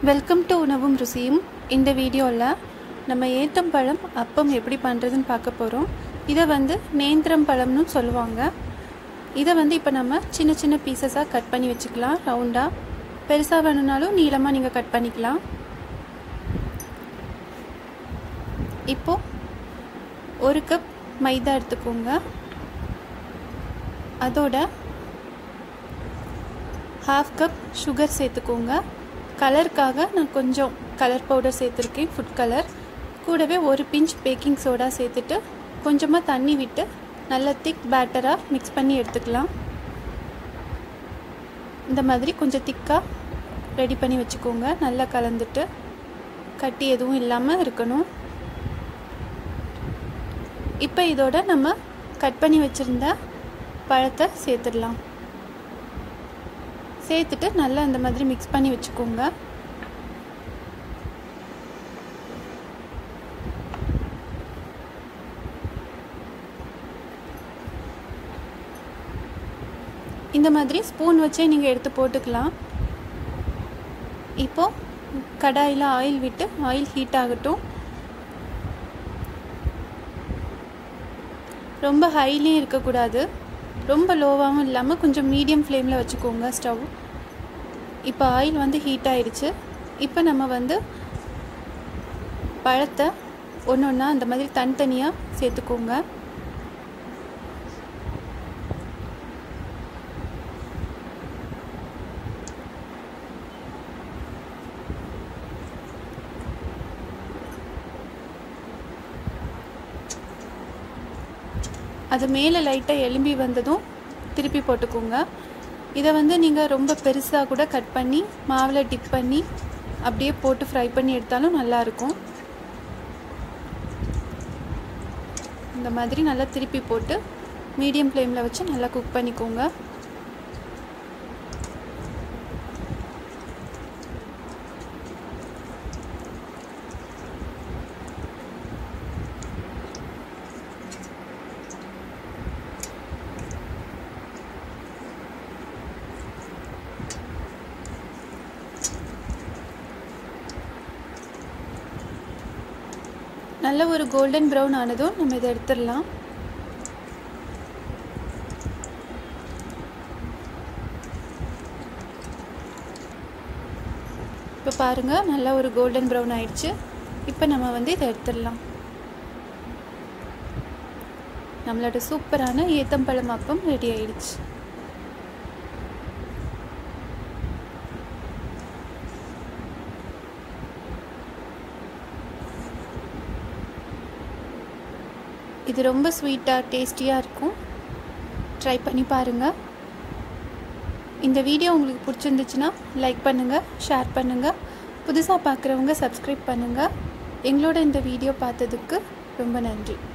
Welcome to உணவும் ருசியும். இந்த வீடியோவில் நம்ம ஏத்தம்பழம் அப்பம் எப்படி பண்ணுறதுன்னு பார்க்க போகிறோம். இதை நேந்திரம் பழம்னு சொல்லுவாங்க. இதை இப்போ நம்ம சின்ன சின்ன பீசஸாக கட் பண்ணி வச்சுக்கலாம். ரவுண்டாக பெருசாக வேணும்னாலும் நீளமாக நீங்கள் கட் பண்ணிக்கலாம். இப்போது 1 கப் மைதா எடுத்துக்கோங்க. அதோட 1/2 கப் சுகர் சேர்த்துக்கோங்க. கலருக்காக நான் கொஞ்சம் கலர் பவுடர் சேர்த்துருக்கேன், ஃபுட் கலர். கூடவே 1 பிஞ்ச் பேக்கிங் சோடா சேர்த்துட்டு கொஞ்சமாக தண்ணி விட்டு நல்லா திக் பேட்டராக மிக்ஸ் பண்ணி எடுத்துக்கலாம். இந்த மாதிரி கொஞ்சம் திக்காக ரெடி பண்ணி வச்சுக்கோங்க. நல்லா கலந்துட்டு கட்டி எதுவும் இல்லாமல் இருக்கணும். இப்போ இதோட நம்ம கட் பண்ணி வச்சுருந்த பழத்தை சேர்த்துடலாம். சேர்த்துட்டு நல்லா இந்த மாதிரி மிக்ஸ் பண்ணி வச்சுக்கோங்க. இந்த மாதிரி ஸ்பூன் வச்சே நீங்கள் எடுத்து போட்டுக்கலாம். இப்போ கடாயில் ஆயில் விட்டு ஆயில் ஹீட் ஆகட்டும். ரொம்ப ஹைலையும் இருக்கக்கூடாது, ரொம்ப லோவாகவும் இல்லாமல் கொஞ்சம் மீடியம் ஃப்ளேமில் வச்சுக்கோங்க ஸ்டவ். இப்போ ஆயில் ஹீட் ஆயிடுச்சு. இப்போ நம்ம பழத்தை ஒன்று ஒன்றா அந்த மாதிரி தனித்தனியாக சேர்த்துக்கோங்க. அது மேலே லைட்டாக எலும்பி வந்ததும் திருப்பி போட்டுக்கோங்க. இதை நீங்கள் ரொம்ப பெருசாக கூட கட் பண்ணி மாவில் டிப் பண்ணி அப்படியே போட்டு ஃப்ரை பண்ணி எடுத்தாலும் நல்லாயிருக்கும். இந்த மாதிரி நல்லா திருப்பி போட்டு மீடியம் ஃப்ளேமில் வச்சு நல்லா குக் பண்ணிக்கோங்க. நல்ல ஒரு கோல்டன் ப்ரௌன் ஆனதும் நம்ம இதை எடுத்துடலாம். இப்போ பாருங்கள், நல்ல ஒரு கோல்டன் ப்ரௌன் ஆயிடுச்சு. இப்போ நம்ம இதை எடுத்துடலாம். நம்மளோட சூப்பரான ஏத்தம்பழம் அப்பம் ரெடி ஆயிடுச்சு. இது ரொம்ப ஸ்வீட்டாக டேஸ்டியாக இருக்கும். ட்ரை பண்ணி பாருங்கள். இந்த வீடியோ உங்களுக்கு பிடிச்சிருந்துச்சுன்னா லைக் பண்ணுங்கள், ஷேர் பண்ணுங்கள். புதுசாக பார்க்குறவங்க சப்ஸ்கிரைப் பண்ணுங்கள். எங்களோட இந்த வீடியோ பார்த்ததுக்கு ரொம்ப நன்றி.